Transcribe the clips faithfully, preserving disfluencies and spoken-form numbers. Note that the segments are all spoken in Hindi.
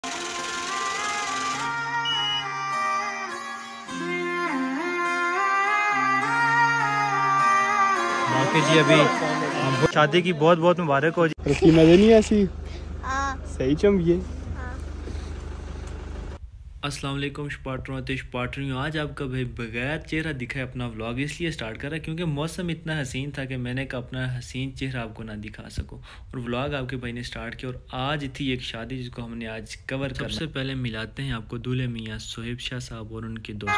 बाकी जी अभी शादी की बहुत बहुत मुबारक हो जी। उसकी नजर नहीं ऐसी सही चमकिए। अस्सलाम वालेकुम स्पॉटरों ते स्पॉटरियों, आज आपका भाई बगैर चेहरा दिखाए अपना व्लॉग इसलिए स्टार्ट कर रहा है क्योंकि मौसम इतना हसीन था कि मैंने कहा अपना हसीन चेहरा आपको ना दिखा सकूं, और व्लॉग आपके भाई ने स्टार्ट किया। और आज थी एक शादी जिसको हमने आज कवर करना। सबसे पहले मिलाते हैं आपको दूल्हे मियाँ सोहेब शाह साहब और उनके दोस्त।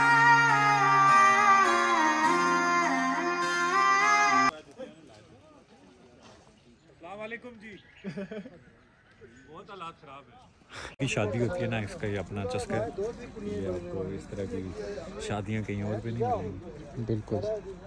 जी बहुत हालात खराब है की शादी होती है ना, इसका ये अपना चस्का है। ये आपको इस तरह की शादियां कहीं और पे नहीं मिलेंगी। बिल्कुल।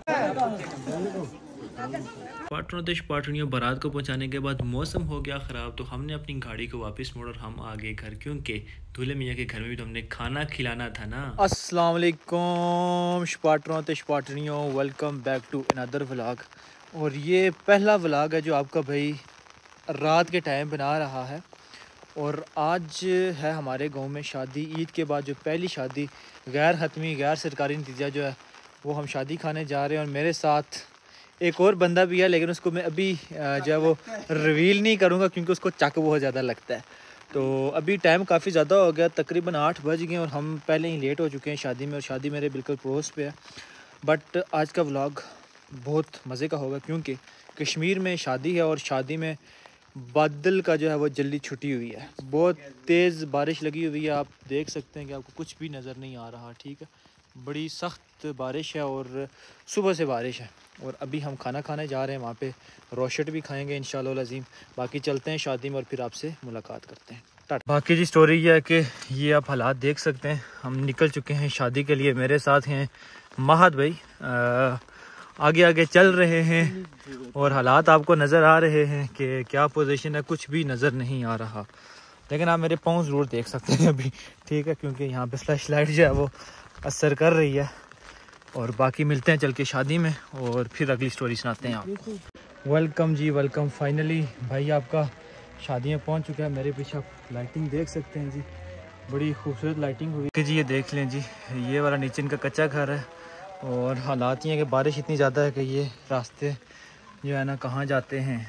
पार्टनर देश पार्टनियों बारात को पहुंचाने के बाद मौसम हो गया ख़राब, तो हमने अपनी गाड़ी को वापस मोड़ और हम आ गए घर, क्योंकि दूल्हे मियाँ के घर में भी तो हमने खाना खिलाना था ना। अस्सलाम वालेकुम पार्टनर देश पार्टनियों, welcome back to another vlog. और ये पहला व्लॉग है जो आपका भाई रात के टाइम बना रहा है। और आज है हमारे गांव में शादी, ईद के बाद जो पहली शादी गैर हतमी गैर सरकारी नतीजा जो है वो हम शादी खाने जा रहे हैं। और मेरे साथ एक और बंदा भी है, लेकिन उसको मैं अभी जो है वो रिवील नहीं करूँगा क्योंकि उसको चक बहुत ज़्यादा लगता है। तो अभी टाइम काफ़ी ज़्यादा हो गया, तकरीबन आठ बज गए और हम पहले ही लेट हो चुके हैं शादी में, और शादी मेरे बिल्कुल पड़ोस पे है। बट आज का व्लॉग बहुत मज़े का होगा क्योंकि कश्मीर में शादी है और शादी में बादल का जो है वो जल्दी छुट्टी हुई है, बहुत तेज़ बारिश लगी हुई है। आप देख सकते हैं कि आपको कुछ भी नज़र नहीं आ रहा, ठीक है, बड़ी सख्त बारिश है और सुबह से बारिश है। और अभी हम खाना खाने जा रहे हैं, वहाँ पे रोशट भी खाएंगे इंशाल्लाह अज़ीम। बाकी चलते हैं शादी में और फिर आपसे मुलाकात करते हैं। बाकी जी स्टोरी ये है कि ये आप हालात देख सकते हैं, हम निकल चुके हैं शादी के लिए। मेरे साथ हैं महद भाई, आ, आगे आगे चल रहे हैं और हालात आपको नज़र आ रहे हैं कि क्या पोजीशन है, कुछ भी नज़र नहीं आ रहा, लेकिन आप मेरे पाँव ज़रूर देख सकते हैं अभी, ठीक है, क्योंकि यहाँ पे फ्लैश लाइट जो है वो असर कर रही है। और बाकी मिलते हैं चल के शादी में और फिर अगली स्टोरी सुनाते हैं आपको। वेलकम जी वेलकम, फाइनली भाई आपका शादी में पहुँच चुका है। मेरे पीछे आप लाइटिंग देख सकते हैं जी, बड़ी खूबसूरत लाइटिंग हुई जी। ये देख लें जी, ये वाला नीचे इनका कच्चा घर है और हालात ये हैं कि बारिश इतनी ज़्यादा है कि ये रास्ते जो है ना कहाँ जाते हैं,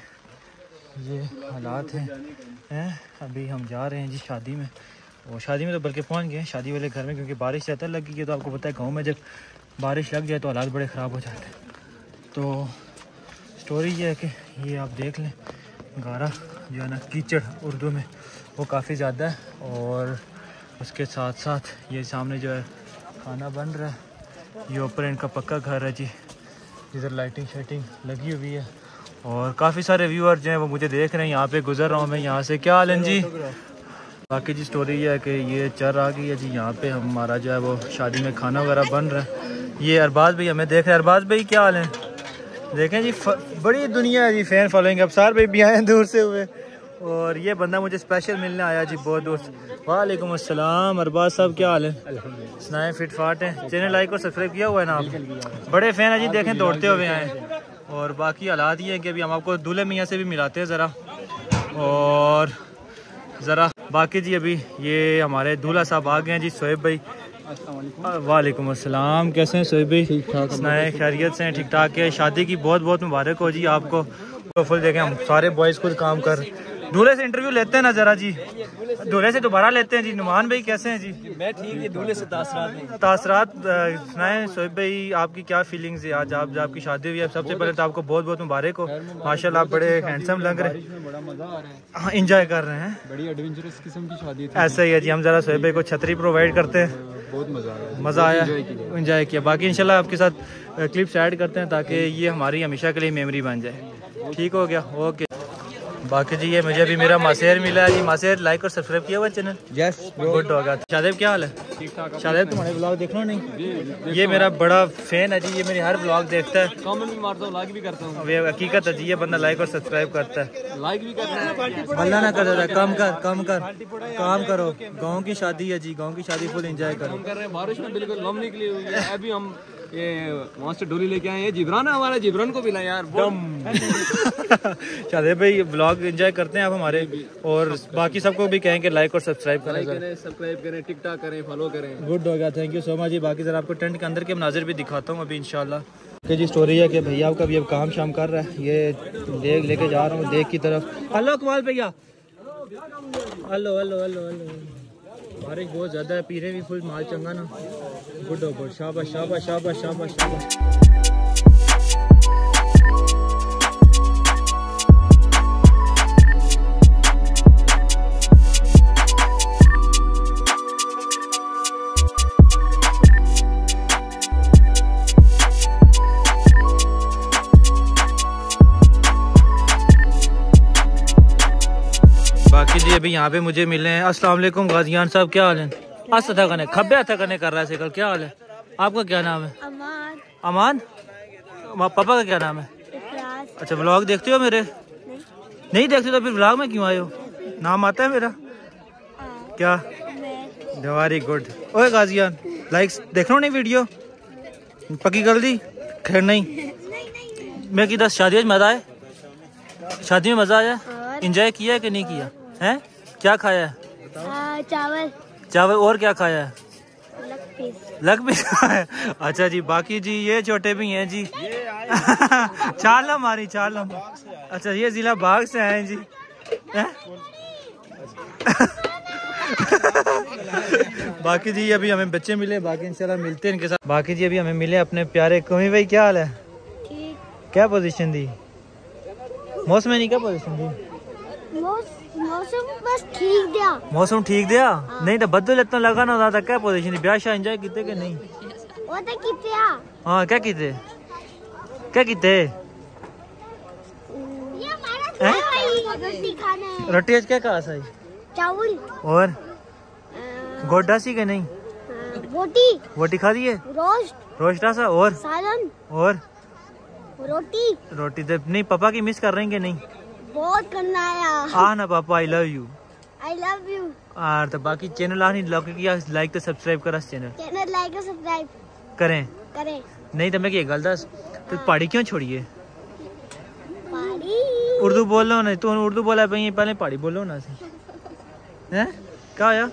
ये हालात हैं हैं अभी हम जा रहे हैं जी शादी में। और शादी में तो बल्कि पहुंच गए शादी वाले घर में, क्योंकि बारिश ज़्यादा लगी है। तो आपको पता है गांव में जब बारिश लग जाए तो हालात बड़े ख़राब हो जाते हैं। तो स्टोरी ये है कि ये आप देख लें, गारा जो है ना कीचड़ उर्दू में वो काफ़ी ज़्यादा है। और उसके साथ साथ ये सामने जो है खाना बन रहा है। ये ऊपर इनका पक्का घर है जी, इधर लाइटिंग शाइटिंग लगी हुई है और काफ़ी सारे व्यूअर जो हैं वो मुझे देख रहे हैं। यहाँ पे गुजर रहा हूँ मैं यहाँ से। क्या हाल है जी? बाकी जी स्टोरी ये है कि ये चर आ गई है जी, यहाँ पे हमारा जो है वो शादी में खाना वगैरह बन रहा है। ये अरबाज भाई हमें देख रहे हैं। अरबाज भाई क्या हाल है? देखें जी बड़ी दुनिया है जी फैन फॉलोइंग। अफसार भाई भी आए दूर से हुए और ये बंदा मुझे स्पेशल मिलने आया जी बहुत दूर से। वालेकुम अस्सलाम। अरबाज साहब क्या हाल है? सुनाए फिट फाट है? चैनल लाइक और सब्सक्राइब किया हुआ है ना आप? बड़े फैन है जी, देखें दौड़ते हुए आए। और बाकी हालात ये है कि अभी हम आपको दूल्हे मियाँ से भी मिलाते हैं ज़रा। और ज़रा बाकी जी अभी ये हमारे दूल्हा साहब आ गए हैं जी, सोहेब भाई। वालेकुम अस्सलाम, कैसे हैं सोहेब भाई? ठीक ठाक, सुनाए खैरियत से हैं? ठीक ठाक है। शादी की बहुत बहुत मुबारक हो जी आपको। तो फुल देखें हम सारे बॉयज़ खुद काम कर। दूल्हे से इंटरव्यू लेते हैं ना ज़रा जी, दूल्हे से दोबारा लेते हैं जी। नुमान भाई कैसे हैं जी? मैं ठीक है। दूल्हे से तासरात तासरात सुनाएं सोहेब भाई, आपकी क्या फीलिंग्स है आज आप आपकी शादी हुई है? सबसे पहले तो आपको बहुत बहुत मुबारक हो, माशाल्लाह आप बड़े हैंडसम लग रहे हैं, बड़ा मजा आ रहा है, हाँ इंजॉय कर रहे हैं। बड़ी एडवेंचरस किस्म की शादी थी। ऐसा ही है जी, हम ज़रा सोहेब भाई को छतरी प्रोवाइड करते हैं, बहुत मजा आया, मज़ा आया, इंजॉय किया। बाकी इंशाल्लाह आपके साथ क्लिप्स ऐड करते हैं ताकि ये हमारी हमेशा के लिए मेमोरी बन जाए। ठीक हो गया, ओके। बाकी जी ये मुझे भी मेरा मासेर मिला है जी। मासेर लाइक और सब्सक्राइब किया हुआ चैनल? यस गुड होगा। शादेब क्या हाल है? शायद तुम्हारे ब्लॉग देख लो नहीं, ये मेरा बड़ा फैन है जी, ये मेरी हर ब्लॉग देखता है, कमेंट भी मारता हूँ, लाइक भी करता हूँ। ये हकीकत है जी, ये बंदा लाइक और सब्सक्राइब करता है, लाइक भी करना है, भला ना कर, कम कर कम कर काम करो। गाँव की शादी है जी, गाँव की शादी फुल एंजॉय करो। हम कर रहे हैं, बारिश में बिल्कुल लम निकली हुई है। अभी हम ये वहाँ से डोली लेके आए हैं, जिब्रान है हमारा, जिब्रान को भी लाए यार दम। शादी भाई ब्लॉग एंजॉय करते हैं आप हमारे, और बाकी सबको भी कहें कि लाइक और सब्सक्राइब करें, सब्सक्राइब करें, टिकटॉक करें, फॉलो करें। गुड हो गया, थैंक यू सो मच जी। बाकी सर आपको टेंट के अंदर के मनाजिर भी दिखाता हूँ अभी इंशाल्लाह। कि जी स्टोरी है कि भैया आपका भी अब काम शाम कर रहा है, ये देख लेके जा रहा हूँ देख की तरफ। हेलो कमाल भैया, हेलो हेलो हेलो हेलो। बारिश बहुत ज़्यादा है, पीने भी फुल माल चंगा ना। गुड हो गुड, शाबाश शाबाश शाबाश शाबाश शाबाश। बाकी जी अभी यहाँ पे मुझे मिले हैं। अस्सलाम वालेकुम गाजियान साहब, क्या हाल है? अस था करने खब्बे था करने कर रहा है कल, क्या हाल है? आपका क्या नाम है? अमान। अमान, पापा का क्या नाम है? अच्छा, व्लॉग देखते हो मेरे? नहीं, नहीं देखते तो फिर व्लॉग में क्यों आए हो? नाम आता है मेरा? क्या? Very good. ओए गाजियान, लाइक्स देख लो नहीं वीडियो पक्की कर दी? खैर नहीं, मैं की दस शादी में मजा आया, शादी में मजा आया, एंजॉय किया है कि नहीं किया है? क्या खाया है? आ, चावल चावल, और क्या खाया है? लग पीस। लग पीस खाया। अच्छा जी, बाकी जी ये छोटे भी हैं जी। चालम हमारी चालम। अच्छा, ये जिला बाग से हैं जी। बाकी जी अभी हमें बच्चे मिले, बाकी इंशाल्लाह मिलते हैं इनके साथ। बाकी जी अभी हमें मिले अपने प्यारे कमी भाई, क्या हाल है? ठीक। क्या पोजीशन दी? मौसम नहीं, क्या पोजीशन दी? मौसम बस ठीक दिया। मौसम ठीक दिया? हाँ। नहीं तो बदल इतना लगा ना होता, क्या पोजीशन दी? ब्याह शाह एंजॉय किते कि नहीं? वो तो किते। हाँ, क्या किते क्या किते? ये हमारा रोटी खाना है। रोटी आज क्या कहा सही? चावल और गोड्डा सी के नहीं? रोटी रोटी खा दी है, रोस्ट रोस्टा सा, और सालन और रोटी रोटी तो नहीं। पापा की मिस कर रहे हैं कि नहीं? बहुत करना है। हाँ ना पापा, I love you. I love you. और तो बाकी चैनल आनी लाइक तो सब्सक्राइब करा चैनल चैनल लाइक और सब्सक्राइब करें करें। नहीं तो मैं क्या गल दस, तो पहाड़ी क्यों छोड़िए? पहाड़ी उर्दू बोलो ना, तू उर्दू बोला भाई, पहले पहाड़ी बोलो ना। हैं क्या आया?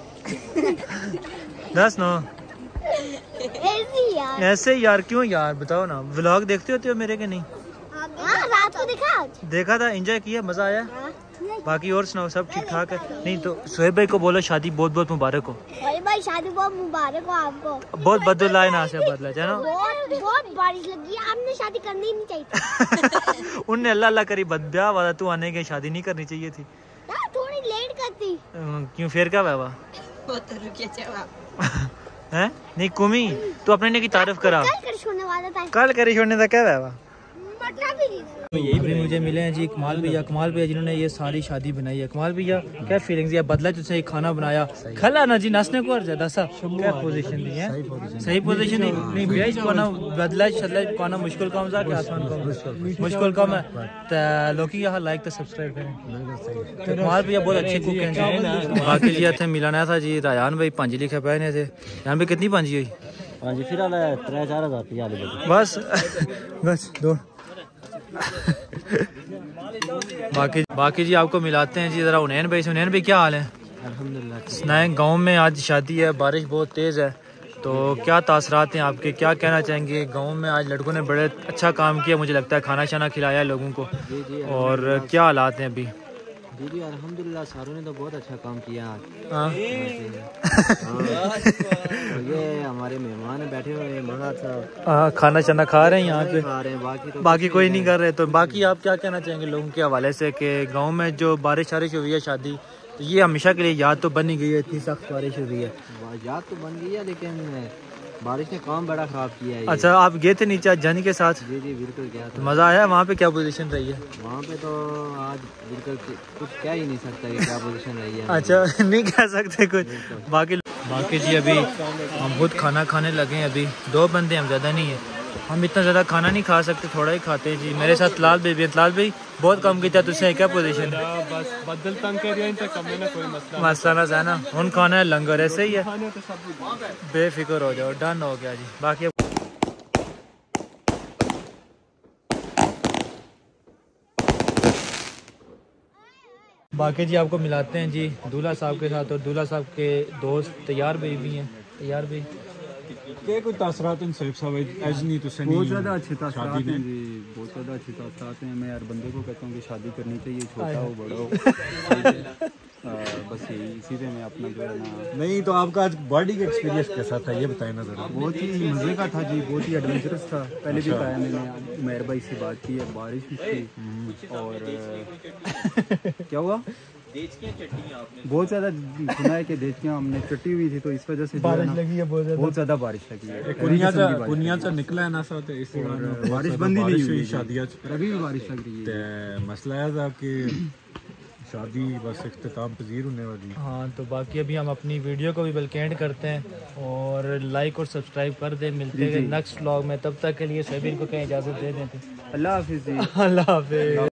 दस नो ऐसे यार, ऐसे यार क्यों यार, बताओ ना। व्लॉग देखते होते हो मेरे के नहीं? हाँ, रात को देखा देखा था, एंजॉय किया, मजा आया। हाँ। बाकी और सुनाओ, सब ठीक ठाक है? नहीं तो सोहेब भाई को बोलो शादी बहुत बहुत मुबारक हो। भाई शादी बहुत मुबारक हो आपको। बहुत बदला है ना से बदला है ना। बहुत बहुत बारिश लगी है, आपने शादी करनी ही नहीं चाहिए। उनने अल्लाह अल्लाह करी, बदब्याह वाला तू आने के शादी नहीं करनी चाहिए थी। यार थोड़ी लेट करती। क्यों, फिर क्या हुआ? हैं नहीं कुमी, तू अपने ने की तारीफ करा। कल कर छोड़ने वाला था। कल करी छोड़ने था, क्या हुआ? यही अभी मुझे मिले हैं जी कमाल भैया, कमाल भैया जिन्होंने ये सारी शादी बनाई है। कमाल भैया क्या फीलिंग्स है? बदला तुझसे खाना बनाया, खला ना जी नाचने को ज्यादा सा क्या पोजीशन दी है? सही पोजीशन दी नहीं भैया, इसको ना बदला छदला पाना मुश्किल काम था, क्या आसान काम? मुश्किल काम है। तो लोग यहाँ लाइक तो सब्सक्राइब करें। तो कमाल भैया बहुत अच्छे कुक हैं। बाकी जी इतने मिलाना था जी रायान भाई, पांजी लिखे पे ने थे। यहाँ पे कितनी पांजी हुई? पांजी फिर त्रै चार हजार रुपया बस बस दो। बाकी बाकी जी आपको मिलाते हैं जी जरा उनैन भाई से। उनैन भाई क्या हाल है? अल्हम्दुलिल्लाह। सुनाएं, गांव में आज शादी है, बारिश बहुत तेज़ है, तो क्या तासरात हैं आपके, क्या कहना चाहेंगे? गांव में आज लड़कों ने बड़े अच्छा काम किया, मुझे लगता है खाना शाना खिलाया है लोगों को। जी जी, और क्या हालात हैं अभी? जी जी अल्हम्दुलिल्लाह, सारों ने तो बहुत अच्छा काम किया आज। हाँ। ये हमारे मेहमान बैठे हुए हैं, मजा था। हाँ, खाना शाना खा रहे हैं यहाँ पे, खा रहे हैं, बाकी तो बाकी कोई नहीं कर रहे। तो बाकी आप क्या कहना चाहेंगे लोगों के हवाले से कि गांव में जो बारिश वारिश हुई है शादी, तो ये हमेशा के लिए याद तो बनी गई है, इतनी सख्त बारिश हुई है। याद तो बन गई है, लेकिन बारिश ने काम बड़ा खराब किया है। अच्छा, आप गए थे नीचे आज जानी के साथ? जी जी बिल्कुल गया था। मज़ा आया? वहाँ पे क्या पोजीशन रही है? वहाँ पे तो आज बिल्कुल कुछ कह ही नहीं सकता कि क्या पोजीशन रही है। अच्छा, नहीं कह सकते कुछ। बाकी बाकी जी अभी हम खुद खाना खाने लगे हैं। अभी दो बंदे हम, ज़्यादा नहीं है। हम इतना ज़्यादा खाना नहीं खा सकते, थोड़ा ही खाते हैं जी। मेरे साथ लाल भाई भी, लाल भाई बहुत कम किया तुझसे क्या पोजीशन है? बस बदल तंग कर रहा है, कम ना कोई मसला मसला ना ना उन खाना है लंगर ऐसे ही है, बेफिक्र हो जाओ, डन हो गया जी। बाकी बाकी जी आपको मिलाते हैं जी दूल्हा साहब के साथ, और दूल्हा साहब के दोस्त तैयार भाई भी हैं। तैयार भाई क्या कोई तासरात हैं सैफ साहब? आज नहीं तो सनी बहुत ज़्यादा अच्छे तासरात हैं जी, बहुत ज़्यादा अच्छे तासरात हैं। मैं यार बंदे को कहता हूँ कि शादी करनी चाहिए, छोटा हो बड़ा हो, आ, बस यही इसी से मैं अपना जो है ना। नहीं तो आपका आज बॉडी का एक्सपीरियंस कैसा था ये बताएं ना जरा। बहुत ही मज़े का था जी, बहुत ही एडवेंचरस था। पहले भी बताया मैंने, उमैर भाई से बात की है, बारिश भी थी और क्या हुआ, बहुत ज़्यादा सुना है कि देचकियाँ हमने चट्टी हुई थी, तो इस वजह से बारिश लगी है, बहुत ज़्यादा बारिश लगी है। कुनिया से निकला है ना साथ, इसी बारिश बंद ही नहीं हुई शादियाँ, अभी भी बारिश लग रही है। मसला है था कि शादी बस इख्तिताम पजीर होने वाली। हाँ तो बाकी अभी हम अपनी वीडियो को भी बल्कि एंड करते हैं, और लाइक और सब्सक्राइब कर दें। मिलते हैं नेक्स्ट व्लॉग में, तब तक के लिए सभी को कहीं इजाज़त दे देते। अल्लाह हाफिज़। अल्लाह हाफिज़।